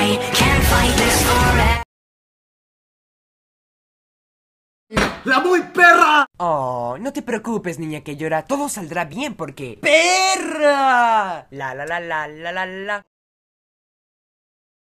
I can't fight this forever. ¡La muy perra! Oh, no te preocupes, niña que llora. Todo saldrá bien porque... ¡Perra! La la la la la la la.